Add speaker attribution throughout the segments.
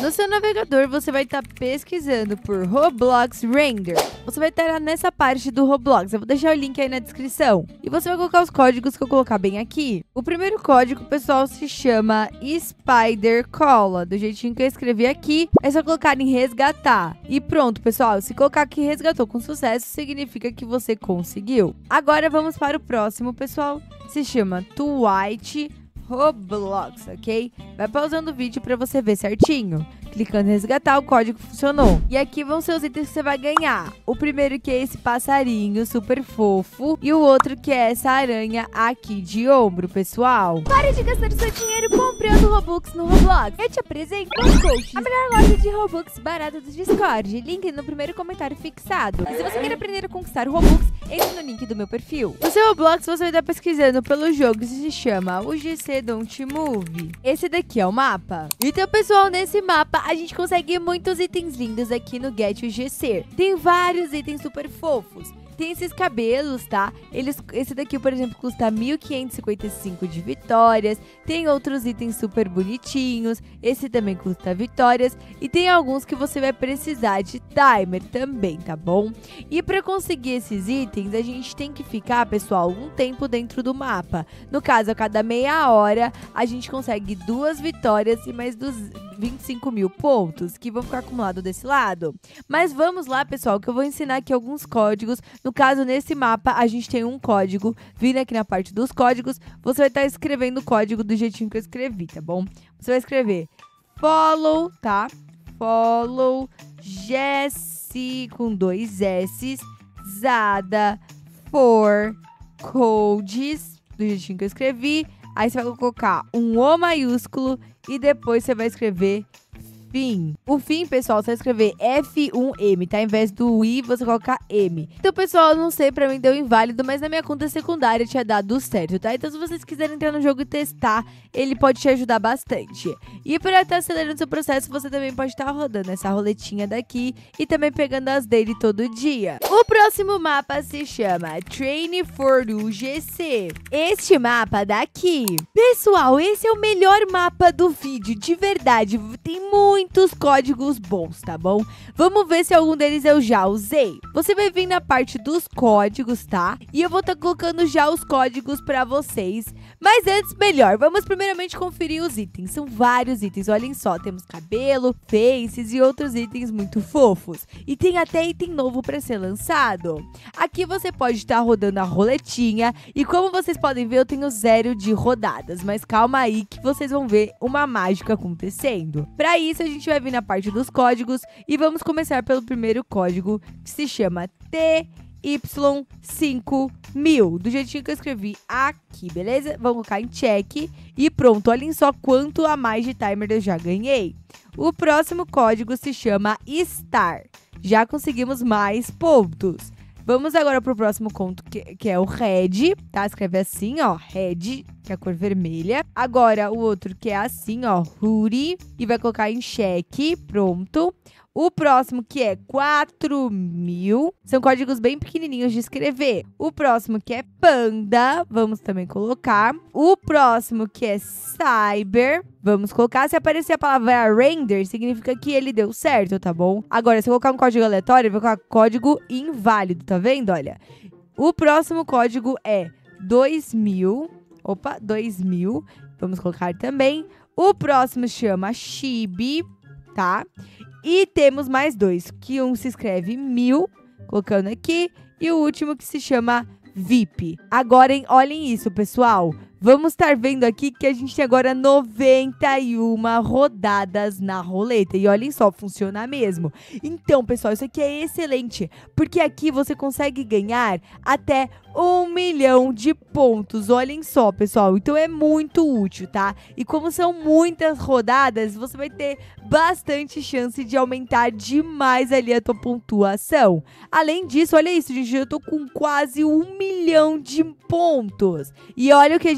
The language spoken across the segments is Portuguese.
Speaker 1: No seu navegador, você vai estar pesquisando por Roblox Render. Você vai estar nessa parte do Roblox. Eu vou deixar o link aí na descrição. E você vai colocar os códigos que eu colocar bem aqui. O primeiro código, pessoal, se chama Spider Cola. Do jeitinho que eu escrevi aqui, é só colocar em resgatar. E pronto, pessoal. Se colocar que resgatou com sucesso, significa que você conseguiu. Agora vamos para o próximo, pessoal. Se chama Twilight Roblox, ok? Vai pausando o vídeo para você ver certinho. Clicando em resgatar, o código funcionou. E aqui vão ser os itens que você vai ganhar. O primeiro que é esse passarinho super fofo. E o outro que é essa aranha aqui de ombro, pessoal.
Speaker 2: Pare de gastar seu dinheiro comprando Robux no Roblox. Eu te apresento o Coach, a melhor loja de Robux barata do Discord. Link no primeiro comentário fixado. E se você quer aprender a conquistar o Robux, entre no link do meu perfil.
Speaker 1: No seu Roblox, você vai estar pesquisando pelo jogo que se chama o GC Don't Move. Esse daqui é o mapa. Então, pessoal, nesse mapa a gente consegue muitos itens lindos aqui no Get UGC. Tem vários itens super fofos. Tem esses cabelos, tá? Esse daqui, por exemplo, custa 1.555 de vitórias. Tem outros itens super bonitinhos. Esse também custa vitórias. E tem alguns que você vai precisar de timer também, tá bom? E para conseguir esses itens, a gente tem que ficar, pessoal, um tempo dentro do mapa. No caso, a cada meia hora, a gente consegue 2 vitórias e mais 25 mil pontos, que vão ficar acumulados desse lado. Mas vamos lá, pessoal, que eu vou ensinar aqui alguns códigos. No caso, nesse mapa, a gente tem um código. Vindo aqui na parte dos códigos, você vai estar escrevendo o código do jeitinho que eu escrevi, tá bom? Você vai escrever follow, tá? Follow, Jessie, com 2 S, Zada, for, codes, do jeitinho que eu escrevi. Aí você vai colocar um O maiúsculo e depois você vai escrever fim. O fim, pessoal, você vai escrever F1M, tá? Ao invés do I, você coloca M. Então, pessoal, eu não sei, pra mim deu inválido, mas na minha conta secundária tinha dado certo, tá? Então, se vocês quiserem entrar no jogo e testar, ele pode te ajudar bastante. E pra estar acelerando seu processo, você também pode estar rodando essa roletinha daqui e também pegando as dele todo dia. O próximo mapa se chama Train for UGC. Este mapa daqui. Pessoal, esse é o melhor mapa do vídeo, de verdade. Tem muitos códigos bons, tá bom? Vamos ver se algum deles eu já usei. Você vai vir na parte dos códigos, tá? E eu vou estar colocando já os códigos pra vocês. Mas antes, melhor, vamos primeiramente conferir os itens. São vários itens, olhem só. Temos cabelo, faces e outros itens muito fofos. E tem até item novo pra ser lançado. Aqui você pode estar rodando a roletinha. E como vocês podem ver, eu tenho 0 de rodadas. Mas calma aí que vocês vão ver uma mágica acontecendo. Pra isso, a gente vai vir na parte dos códigos e vamos começar pelo primeiro código, que se chama TY5000, do jeitinho que eu escrevi aqui, beleza? Vamos colocar em check e pronto, olhem só quanto a mais de timer eu já ganhei. O próximo código se chama STAR, já conseguimos mais pontos. Vamos agora pro próximo conto, que é o Red, tá? Escreve assim, ó, Red, que é a cor vermelha. Agora, o outro que é assim, ó, Hoodie, e vai colocar em cheque, pronto. O próximo que é 4000, são códigos bem pequenininhos de escrever. O próximo que é Panda, vamos também colocar. O próximo que é Cyber, vamos colocar. Se aparecer a palavra Render, significa que ele deu certo, tá bom? Agora, se eu colocar um código aleatório, eu vou colocar código inválido, tá vendo? Olha, o próximo código é 2000, opa, 2000, vamos colocar também. O próximo chama Chibi, tá? E temos mais 2, que um se escreve 1000, colocando aqui, e o último que se chama VIP. Agora, olhem isso, pessoal. Vamos estar vendo aqui que a gente tem agora 91 rodadas na roleta. E olhem só, funciona mesmo. Então, pessoal, isso aqui é excelente. Porque aqui você consegue ganhar até 1 milhão de pontos. Olhem só, pessoal. Então é muito útil, tá? E como são muitas rodadas, você vai ter bastante chance de aumentar demais ali a tua pontuação. Além disso, olha isso, gente. Eu tô com quase 1 milhão de pontos. E olha o que a gente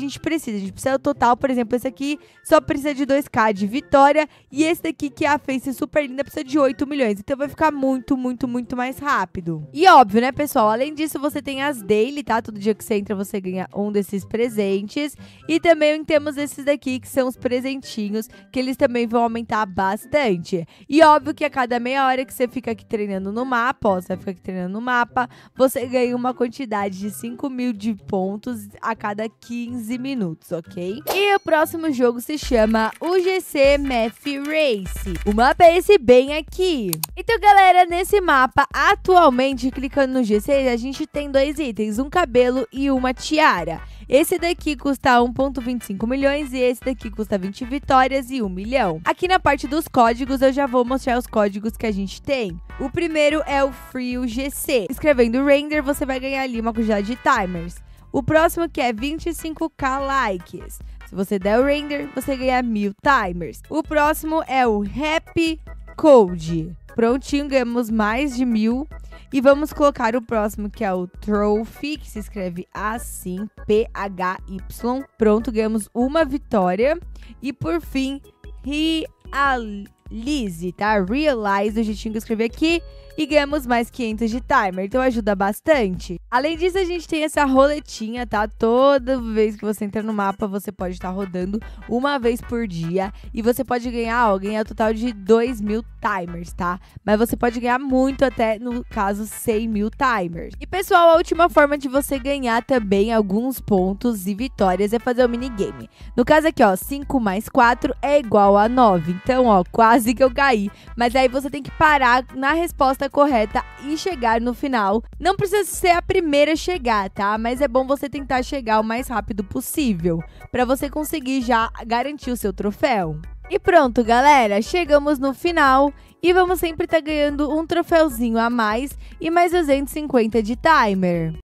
Speaker 1: gente precisa. A gente precisa do total, por exemplo, esse aqui só precisa de 2k de vitória. E esse daqui, que é a face super linda, precisa de 8 milhões. Então vai ficar muito mais rápido. E óbvio, né, pessoal? Além disso, você tem as daily, tá? Todo dia que você entra, você ganha um desses presentes. E também temos esses daqui, que são os presentinhos, que eles também vão aumentar bastante. E óbvio que a cada meia hora que você fica aqui treinando no mapa, ó, você vai ficar aqui treinando no mapa, você ganha uma quantidade de 5.000 de pontos a cada 15 minutos, ok? E o próximo jogo se chama UGC Math Race. O mapa é esse bem aqui. Então, galera, nesse mapa, atualmente, clicando no G6, a gente tem 2 itens, um cabelo e uma tiara. Esse daqui custa 1,25 milhões e esse daqui custa 20 vitórias e 1 milhão. Aqui na parte dos códigos, eu já vou mostrar os códigos que a gente tem. O primeiro é o Free UGC. Escrevendo Render, você vai ganhar ali uma quantidade de timers. O próximo que é 25k likes. Se você der o Render, você ganha 1000 timers. O próximo é o Happy Code. Prontinho, ganhamos mais de 1000. E vamos colocar o próximo, que é o Trophy, que se escreve assim, PHY. Pronto, ganhamos uma vitória. E por fim, Realize, tá? Realize, o jeitinho que eu escrevi aqui. E ganhamos mais 500 de timer, então ajuda bastante. Além disso, a gente tem essa roletinha, tá? Toda vez que você entra no mapa, você pode estar rodando uma vez por dia. E você pode ganhar, ó, ganhar um total de 2.000 timers, tá? Mas você pode ganhar muito, até, no caso, 100.000 timers. E, pessoal, a última forma de você ganhar também alguns pontos e vitórias é fazer o minigame. No caso aqui, ó, 5 mais 4 é igual a 9. Então, ó, quase que eu caí. Mas aí você tem que parar na resposta correta e chegar no final. Não precisa ser a primeira a chegar, tá? Mas é bom você tentar chegar o mais rápido possível, para você conseguir já garantir o seu troféu. E pronto, galera, chegamos no final e vamos sempre estar ganhando um troféuzinho a mais e mais 250 de timer.